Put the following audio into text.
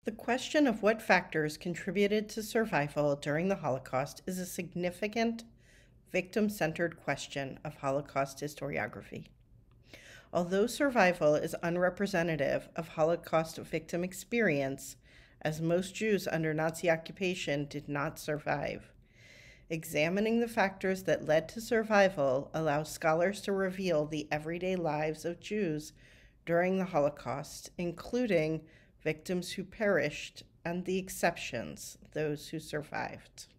The question of what factors contributed to survival during the Holocaust is a significant victim-centered question of Holocaust historiography. Although survival is unrepresentative of Holocaust victim experience, as most Jews under Nazi occupation did not survive, examining the factors that led to survival allows scholars to reveal the everyday lives of Jews during the Holocaust, including victims who perished and the exceptions, those who survived.